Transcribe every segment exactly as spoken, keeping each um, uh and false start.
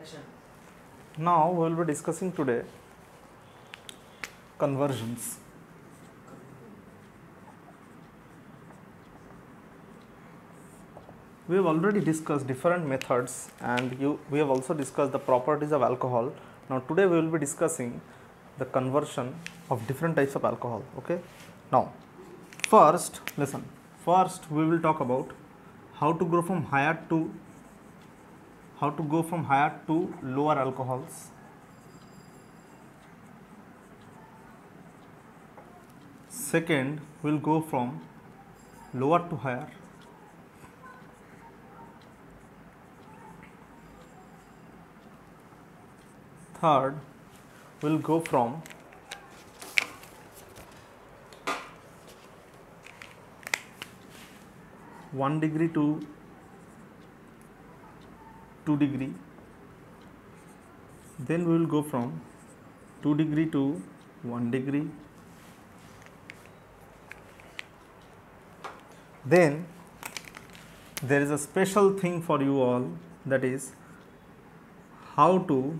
Now we will be discussing today conversions. We have already discussed different methods and you, we have also discussed the properties of alcohol. Now today we will be discussing the conversion of different types of alcohol. Okay. Now first listen, first we will talk about how to go from higher to how to go from higher to lower alcohols. Second, we will go from lower to higher. Third, we will go from one degree to two degree. Then we will go from two degree to one degree. Then there is a special thing for you all, that is how to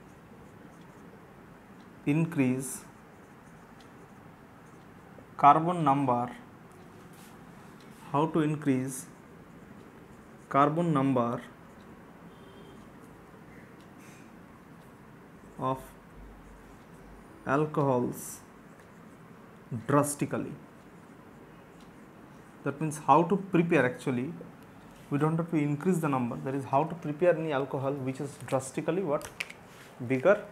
increase carbon number, how to increase carbon number of alcohols drastically. That means how to prepare, actually we don't have to increase the number, that is how to prepare any alcohol which is drastically what bigger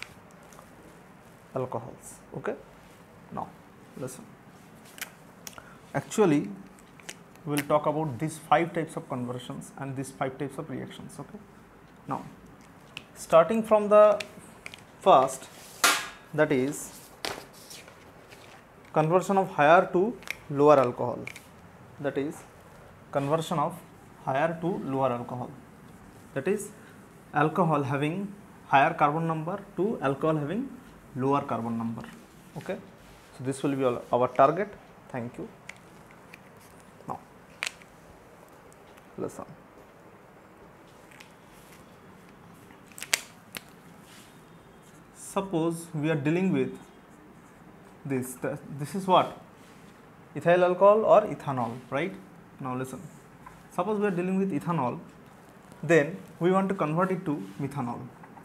alcohols. Okay. Now listen, actually we will talk about these five types of conversions and these five types of reactions. Okay. Now starting from the first, that is conversion of higher to lower alcohol, that is conversion of higher to lower alcohol, that is alcohol having higher carbon number to alcohol having lower carbon number. Okay. So this will be our target. Thank you. Now listen, suppose we are dealing with this, this is what, ethyl alcohol or ethanol, right? Now listen, suppose we are dealing with ethanol, then we want to convert it to methanol.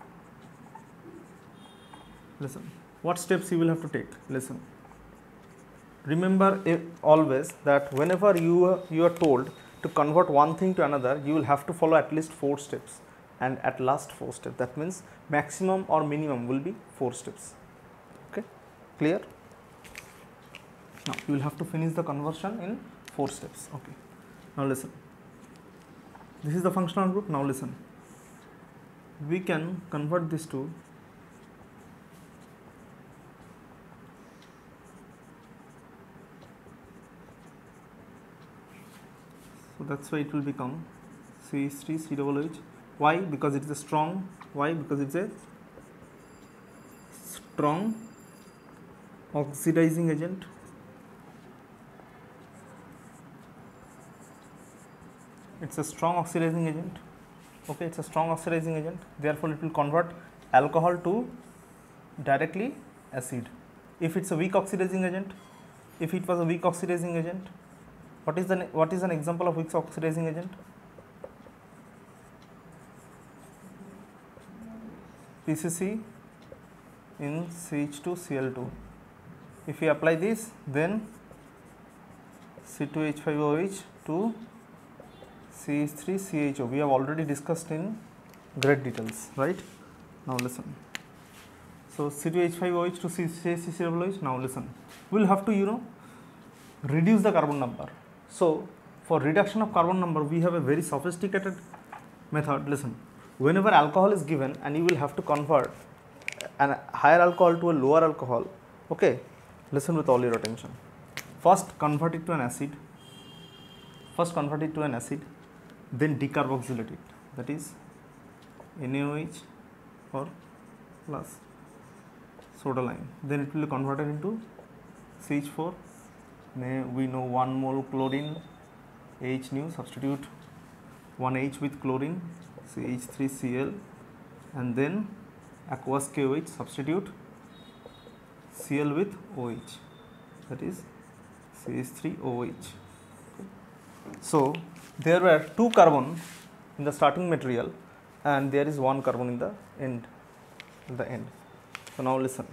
Listen, what steps you will have to take. Listen, remember always that whenever you are, you are told to convert one thing to another, you will have to follow at least four steps, and at last four steps, that means maximum or minimum will be four steps. Okay, clear? Now you will have to finish the conversion in four steps. Okay. Now listen, this is the functional group. Now listen, we can convert this to so that's why it will become C H three C O H. Why? Because it is a strong. Why? Because it's a strong oxidizing agent. It's a strong oxidizing agent. Okay, it's a strong oxidizing agent. Therefore, it will convert alcohol to directly acid. If it's a weak oxidizing agent, if it was a weak oxidizing agent, what is the what is an example of weak oxidizing agent? P C C in C H two C L two. If we apply this, then C two H five O H to C H three C H O. We have already discussed in great details, right? Now listen. So C two H five O H to C H three C O H. Now listen, we will have to, you know, reduce the carbon number. So for reduction of carbon number, we have a very sophisticated method. Listen, whenever alcohol is given and you will have to convert an higher alcohol to a lower alcohol. Okay, listen with all your attention. First convert it to an acid. First convert it to an acid, then decarboxylate it, that is N A O H or plus soda lime. Then it will be converted into C H four. We know one mole chlorine, H nu, substitute one H with chlorine, C H three C L. and then aqueous K O H, substitute Cl with O H, that is C H three O H. So there were two carbon in the starting material and there is one carbon in the end, the end. So now listen.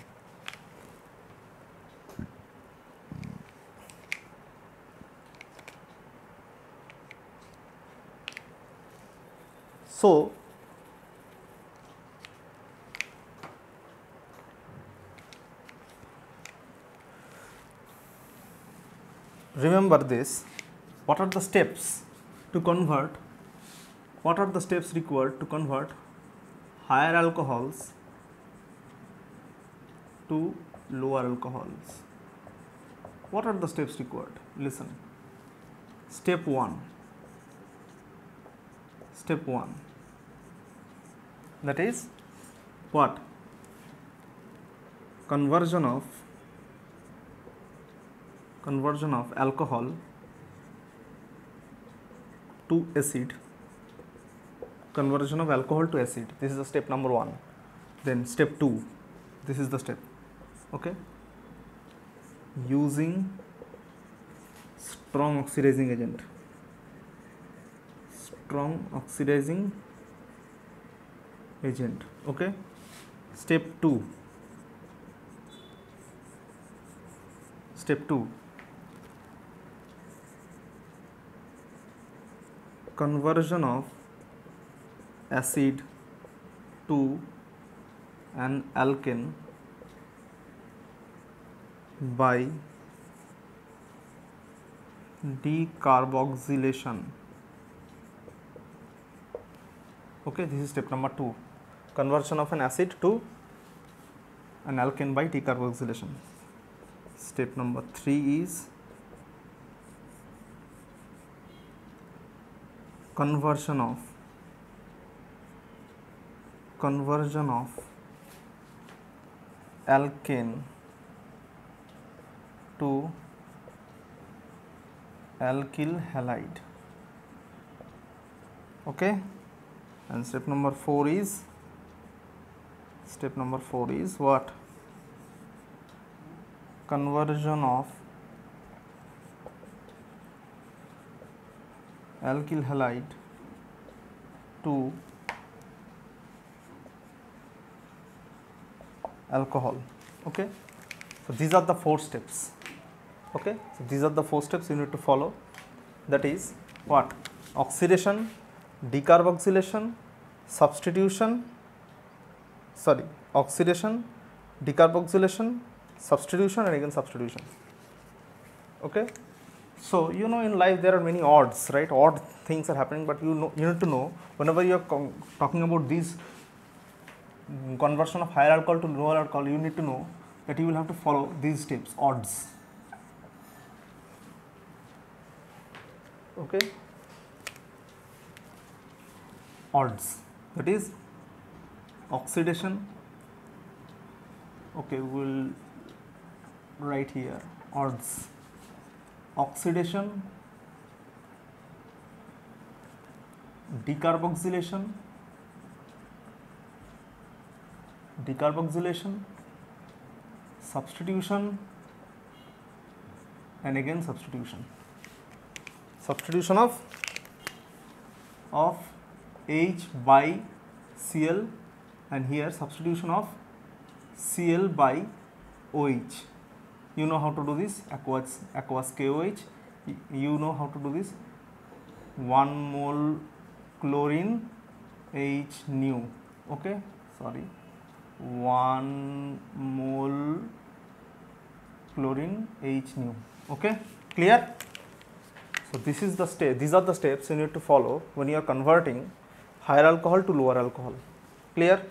So remember this, what are the steps to convert, what are the steps required to convert higher alcohols to lower alcohols? What are the steps required? Listen. Step one. Step one. That is what? Conversion of conversion of alcohol to acid. Conversion of alcohol to acid. This is the step number one. Then step two. This is the step. Okay. Using strong oxidizing agent. Strong oxidizing agent. Okay. Step two. Step two. Conversion of acid to an alkane by decarboxylation. Okay, this is step number two. Conversion of an acid to an alkane by decarboxylation. Step number three is conversion of conversion of alkane to alkyl halide. Okay, and step number four is step number four is what? Conversion of alkyl halide to alcohol. Okay, so these are the four steps. Okay, so these are the four steps you need to follow. That is what? Oxidation, decarboxylation, substitution, sorry, oxidation, decarboxylation, substitution, and again substitution. Okay, so you know in life there are many odds, right? Odd things are happening, but you know you need to know whenever you are talking about these conversion of higher alcohol to lower alcohol, you need to know that you will have to follow these steps, odds. Okay, odds, that is oxidation. Okay, we will write here odds. Oxidation, decarboxylation, decarboxylation, substitution, and again substitution. Substitution of of H by Cl, and here substitution of Cl by O H. You know how to do this, aqueous aqueous K O H. You know how to do this, one mole chlorine H nu. Okay, sorry, one mole chlorine H nu. Okay, clear? So this is the step, these are the steps you need to follow when you are converting higher alcohol to lower alcohol. Clear?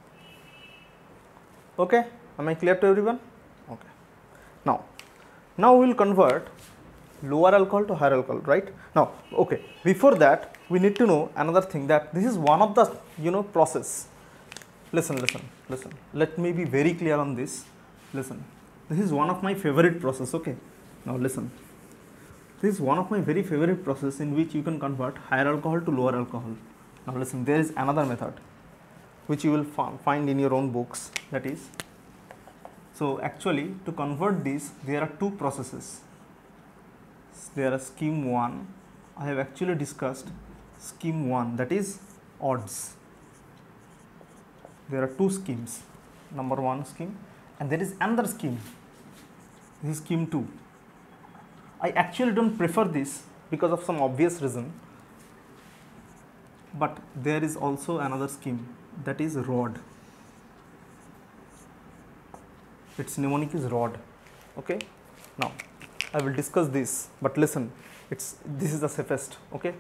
Okay, am I clear to everyone? Okay. Now, now we will convert lower alcohol to higher alcohol, right? Now, okay, before that we need to know another thing, that this is one of the, you know, process. Listen, listen, listen. Let me be very clear on this. Listen, this is one of my favorite process. Okay, now listen. This is one of my very favorite process in which you can convert higher alcohol to lower alcohol. Now listen, there is another method. which you will find in your own books. That is, so actually to convert this, there are two processes. There are scheme one. I have actually discussed scheme one, that is odds. There are two schemes, number one scheme, and there is another scheme. This is scheme two. I actually don't prefer this because of some obvious reason, but there is also another scheme, that is rod. Its mnemonic is rod. Okay, now I will discuss this, but listen, it's this is the safest. Okay,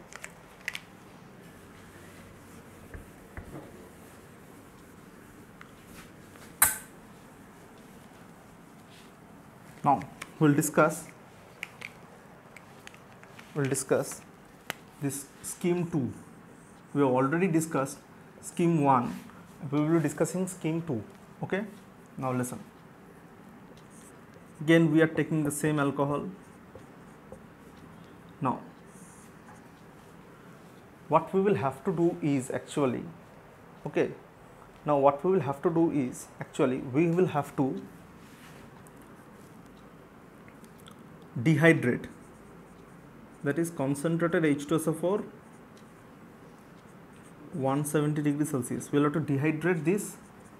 now we'll discuss we'll discuss this scheme two. We have already discussed scheme one, we will be discussing scheme two. Okay, now listen. Again we are taking the same alcohol. Now what we will have to do is actually, okay, now what we will have to do is actually we will have to dehydrate, that is concentrated H two S O four one hundred seventy degrees Celsius. We will have to dehydrate this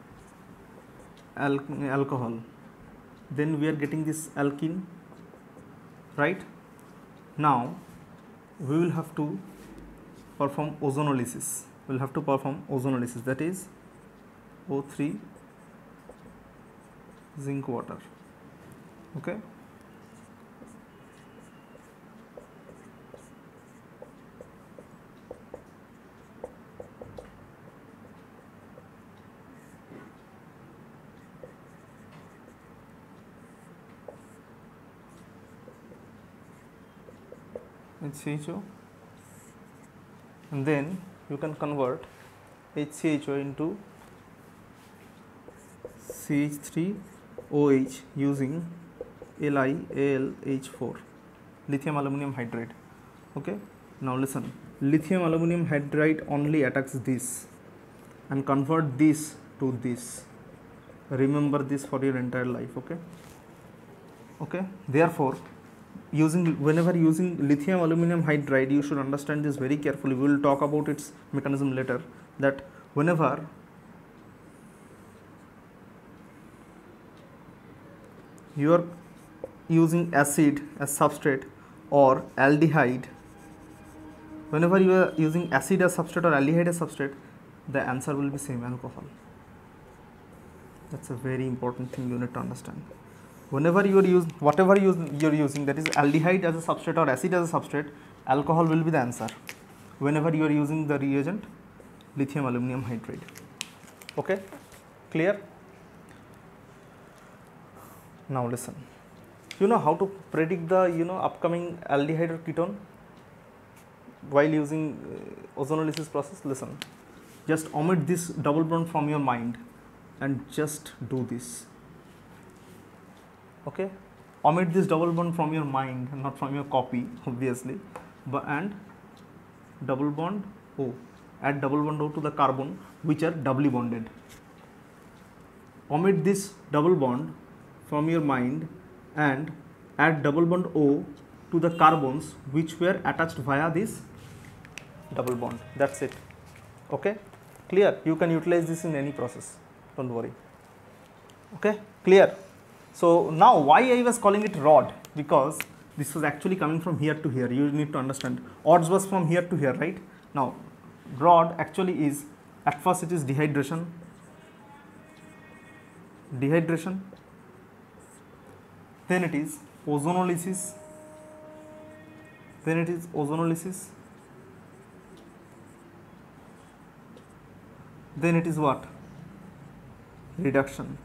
al alcohol. Then we are getting this alkene, right? Now we will have to perform ozonolysis. We will have to perform ozonolysis, that is O three zinc water. Okay. H C H O, and then you can convert H C H O into C H three O H using L i A L H four, lithium aluminum hydride. Okay, now listen, lithium aluminum hydride only attacks this and convert this to this. Remember this for your entire life. Okay, okay, therefore using whenever using lithium aluminum hydride, you should understand this very carefully. We will talk about its mechanism later. That whenever you are using acid as substrate or aldehyde, whenever you are using acid as substrate or aldehyde as substrate, the answer will be same, alcohol. That's a very important thing you need to understand. Whenever you are using, whatever you are using, that is aldehyde as a substrate or acid as a substrate, alcohol will be the answer. Whenever you are using the reagent lithium aluminum hydride. Okay, clear? Now listen. You know how to predict the you know upcoming aldehyde or ketone while using uh, ozonolysis process? Listen. Just omit this double bond from your mind and just do this. Okay, omit this double bond from your mind, not from your copy, obviously, but and double bond O, add double bond O to the carbon which are doubly bonded. Omit this double bond from your mind and add double bond O to the carbons which were attached via this double bond. That's it. Okay, clear? You can utilize this in any process, don't worry. Okay, clear? So now why I was calling it rod, because this was actually coming from here to here. You need to understand, odds was from here to here, right? Now rod actually is, at first it is dehydration, dehydration, then it is ozonolysis, then it is ozonolysis, then it is what? Reduction.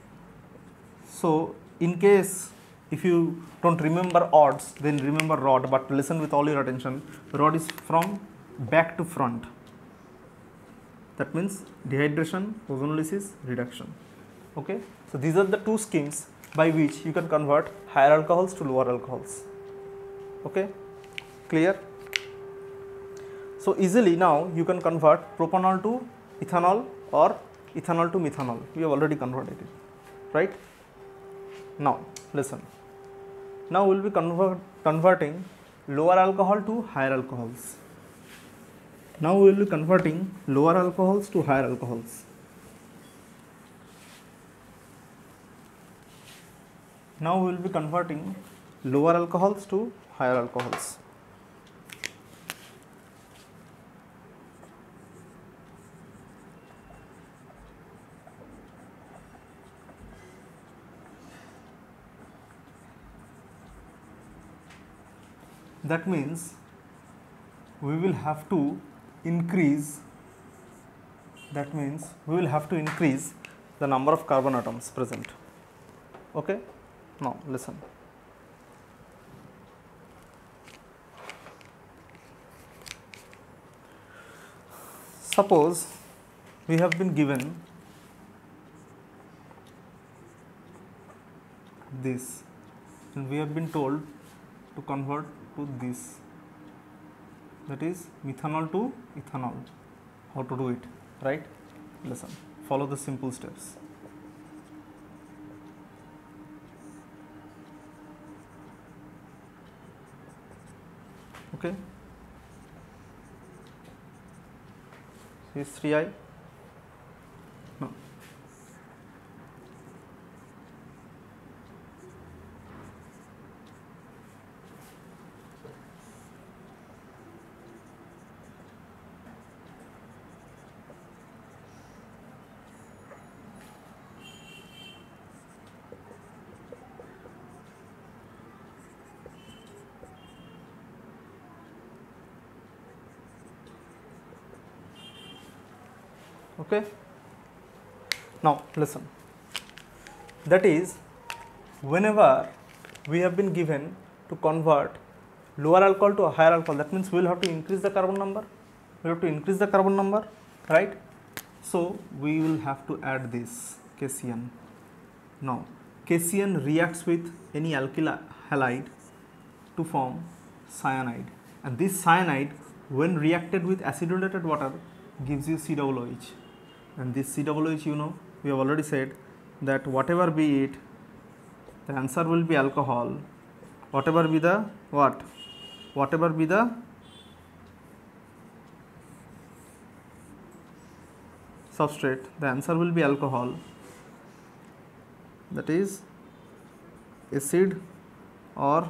So in case if you don't remember odds, then remember rod, but listen with all your attention. Rod is from back to front. That means dehydration, ozonolysis, reduction. Okay, so these are the two schemes by which you can convert higher alcohols to lower alcohols. Okay, clear? So easily now you can convert propanol to ethanol or ethanol to methanol. We have already converted it, right? Now listen. Now we will be convert, converting lower alcohol to higher alcohols. Now we will be converting lower alcohols to higher alcohols. Now we will be converting lower alcohols to higher alcohols. That means we will have to increase, that means we will have to increase the number of carbon atoms present. Okay? Now listen. Suppose we have been given this and we have been told to convert to this, that is methanol to ethanol. How to do it, right? Listen, follow the simple steps. Okay, C H three I. No. Okay. Now listen, that is whenever we have been given to convert lower alcohol to a higher alcohol, that means we will have to increase the carbon number, we have to increase the carbon number, right? So we will have to add this K C N. Now K C N reacts with any alkyl halide to form cyanide, and this cyanide when reacted with acidulated water gives you C O O H. And this C O O H, you know, we have already said that whatever be it, the answer will be alcohol, whatever be the what, whatever be the substrate, the answer will be alcohol, that is acid or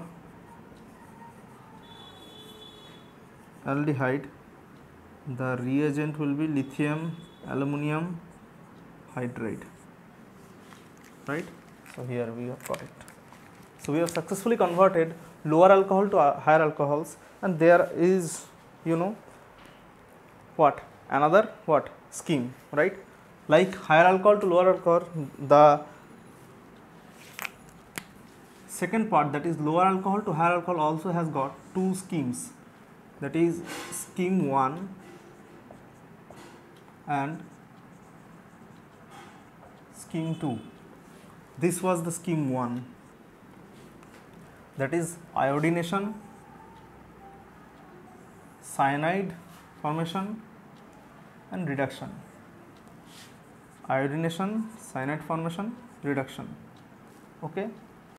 aldehyde. The reagent will be lithium aluminum hydride, right? So here we have got it. So we have successfully converted lower alcohol to higher alcohols, and there is, you know, what, another what scheme, right? Like higher alcohol to lower alcohol, the second part, that is lower alcohol to higher alcohol, also has got two schemes, that is scheme one and scheme two. This was the scheme one, that is iodination, cyanide formation and reduction. Iodination, cyanide formation, reduction. Okay.